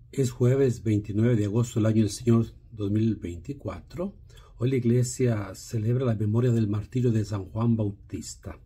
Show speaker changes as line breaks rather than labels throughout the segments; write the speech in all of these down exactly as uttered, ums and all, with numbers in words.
Es jueves veintinueve de agosto del año del Señor dos mil veinticuatro. Hoy la iglesia celebra la memoria del martirio de San Juan Bautista.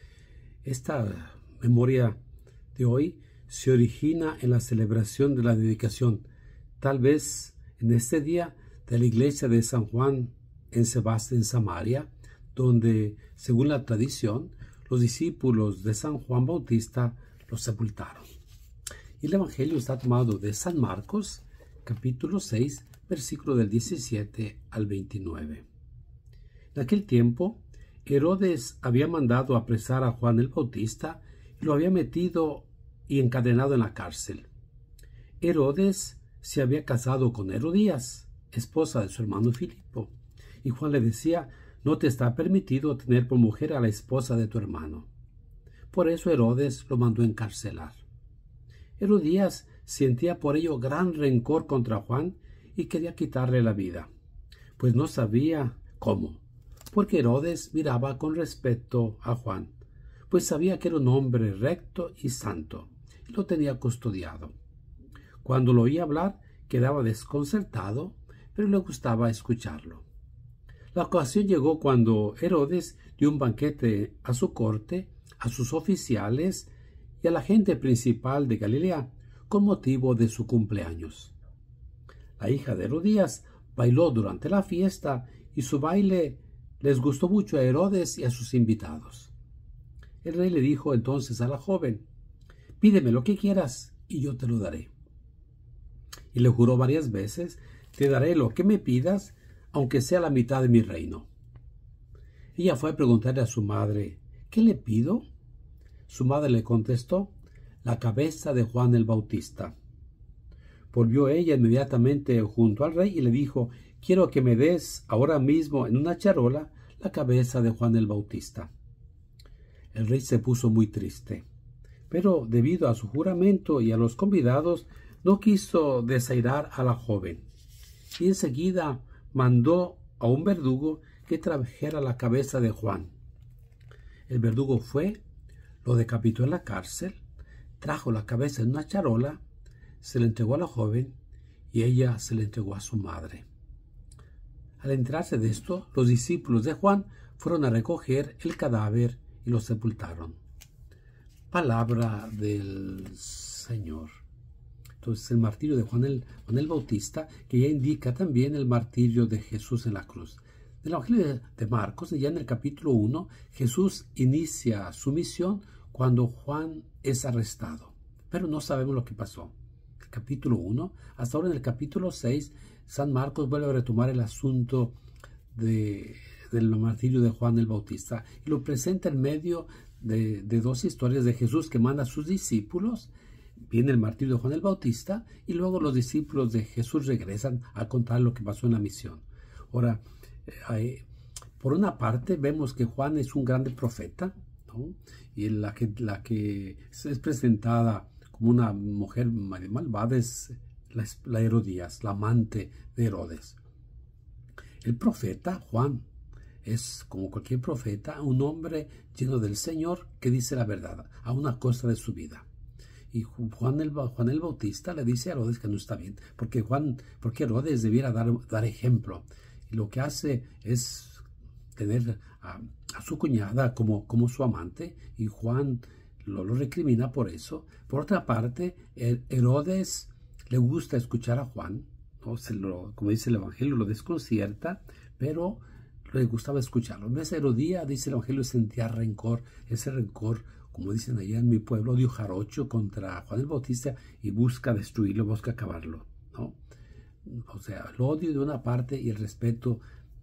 Esta memoria de hoy se origina en la celebración de la dedicación, tal vez en este día, de la iglesia de San Juan en Sebaste, en Samaria, donde, según la tradición, los discípulos de San Juan Bautista lo sepultaron. Y el Evangelio está tomado de San Marcos, capítulo seis, versículo del diecisiete al veintinueve. En aquel tiempo, Herodes había mandado apresar a Juan el Bautista y lo había metido y encadenado en la cárcel. Herodes se había casado con Herodías, esposa de su hermano Filipo, y Juan le decía: no te está permitido tener por mujer a la esposa de tu hermano. Por eso Herodes lo mandó encarcelar. Herodías sentía por ello gran rencor contra Juan y quería quitarle la vida, pues no sabía cómo, porque Herodes miraba con respeto a Juan, pues sabía que era un hombre recto y santo, y lo tenía custodiado. Cuando lo oía hablar, quedaba desconcertado, pero le gustaba escucharlo. La ocasión llegó cuando Herodes dio un banquete a su corte, a sus oficiales y a la gente principal de Galilea, con motivo de su cumpleaños. La hija de Herodías bailó durante la fiesta y su baile les gustó mucho a Herodes y a sus invitados. El rey le dijo entonces a la joven: pídeme lo que quieras y yo te lo daré. Y le juró varias veces: te daré lo que me pidas, aunque sea la mitad de mi reino. Ella fue a preguntarle a su madre: ¿qué le pido? Su madre le contestó: la cabeza de Juan el Bautista. Volvió ella inmediatamente junto al rey y le dijo: quiero que me des ahora mismo en una charola la cabeza de Juan el Bautista. El rey se puso muy triste, pero debido a su juramento y a los convidados, no quiso desairar a la joven, y enseguida mandó a un verdugo que trajera la cabeza de Juan. El verdugo fue, lo decapitó en la cárcel, trajo la cabeza en una charola, se la entregó a la joven y ella se la entregó a su madre. Al enterarse de esto, los discípulos de Juan fueron a recoger el cadáver y lo sepultaron. Palabra del Señor. Entonces, el martirio de Juan el, Juan el Bautista, que ya indica también el martirio de Jesús en la cruz. En el Evangelio de Marcos, ya en el capítulo uno, Jesús inicia su misión cuando Juan es arrestado, pero no sabemos lo que pasó. El capítulo uno, hasta ahora en el capítulo seis, San Marcos vuelve a retomar el asunto de, del martirio de Juan el Bautista y lo presenta en medio de, de dos historias de Jesús que manda a sus discípulos. Viene el martirio de Juan el Bautista y luego los discípulos de Jesús regresan a contar lo que pasó en la misión. Ahora, eh, por una parte vemos que Juan es un grande profeta, ¿no? Y la que, la que es presentada como una mujer malvada es la, la Herodías, la amante de Herodes. El profeta Juan es, como cualquier profeta, un hombre lleno del Señor que dice la verdad a una costa de su vida. Y Juan el, Juan el Bautista le dice a Herodes que no está bien, porque, Juan, porque Herodes debiera dar, dar ejemplo. Y lo que hace es tener a, a su cuñada como, como su amante, y Juan lo, lo recrimina por eso. Por otra parte, el Herodes le gusta escuchar a Juan, ¿no? Se lo, como dice el Evangelio, lo desconcierta, pero le gustaba escucharlo. En vez de Herodías, dice el Evangelio, sentía rencor, ese rencor, como dicen allá en mi pueblo, odio jarocho contra Juan el Bautista, y busca destruirlo, busca acabarlo, ¿no? O sea, el odio de una parte y el respeto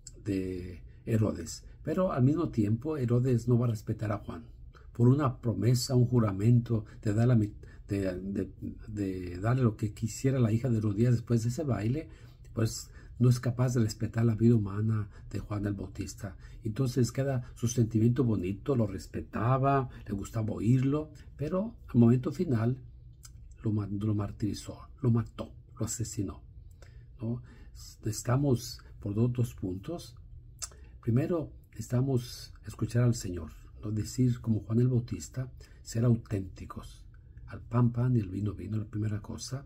de Herodes. Pero al mismo tiempo, Herodes no va a respetar a Juan. Por una promesa, un juramento de, dar la, de, de, de darle lo que quisiera la hija de Herodías después de ese baile, pues no es capaz de respetar la vida humana de Juan el Bautista. Entonces queda su sentimiento bonito, lo respetaba, le gustaba oírlo, pero al momento final lo, lo martirizó, lo mató, lo asesinó, ¿no? Estamos por dos, dos puntos. Primero, necesitamos escuchar al Señor, ¿no? Decir como Juan el Bautista, ser auténticos. Al pan, pan y el vino, vino, la primera cosa.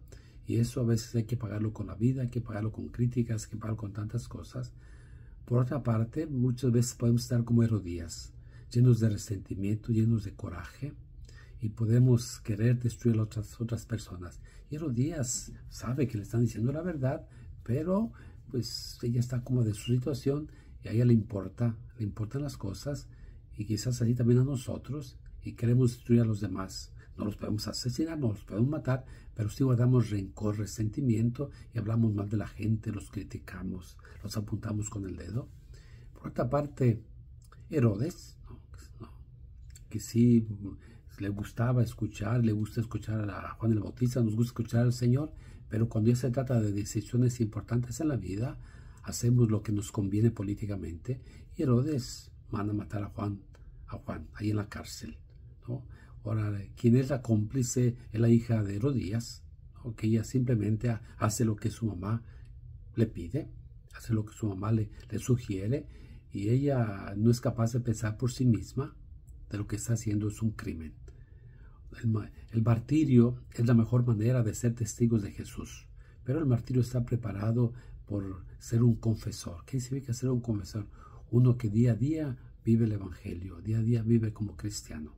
Y eso a veces hay que pagarlo con la vida, hay que pagarlo con críticas, hay que pagarlo con tantas cosas. Por otra parte, muchas veces podemos estar como Herodías, llenos de resentimiento, llenos de coraje, y podemos querer destruir a otras, otras personas. Y Herodías sabe que le están diciendo la verdad, pero pues ella está como de su situación y a ella le importa, le importan las cosas, y quizás así también a nosotros, y queremos destruir a los demás. No los podemos asesinar, no los podemos matar, pero sí guardamos rencor, resentimiento, y hablamos mal de la gente, los criticamos, los apuntamos con el dedo. Por otra parte, Herodes, ¿no? No, que sí le gustaba escuchar, le gusta escuchar a Juan el Bautista, nos gusta escuchar al Señor, pero cuando ya se trata de decisiones importantes en la vida, hacemos lo que nos conviene políticamente, y Herodes manda a matar a Juan, a Juan, ahí en la cárcel, ¿no? Ahora, quien es la cómplice es la hija de Herodías, ¿no? Que ella simplemente hace lo que su mamá le pide, hace lo que su mamá le, le sugiere, y ella no es capaz de pensar por sí misma de lo que está haciendo es un crimen. El, el martirio es la mejor manera de ser testigos de Jesús, pero el martirio está preparado por ser un confesor. ¿Qué significa ser un confesor? Uno que día a día vive el Evangelio, día a día vive como cristiano.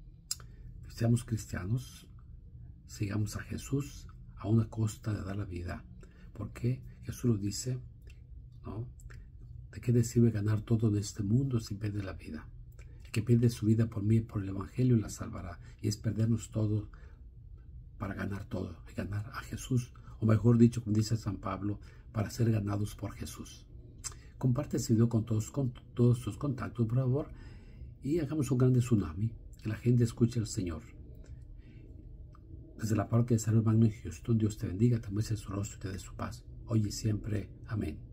Seamos cristianos, sigamos a Jesús a una costa de dar la vida, porque Jesús lo dice, ¿no? ¿De qué le sirve ganar todo en este mundo sin perder la vida? El que pierde su vida por mí y por el Evangelio la salvará, y es perdernos todo para ganar todo, y ganar a Jesús, o mejor dicho, como dice San Pablo, para ser ganados por Jesús. Comparte este video con todos, con todos tus contactos, por favor, y hagamos un grande tsunami, que la gente escuche al Señor. Desde la parroquia de San Magno en Houston, Dios te bendiga, te muestre su rostro y te dé su paz, hoy y siempre. Amén.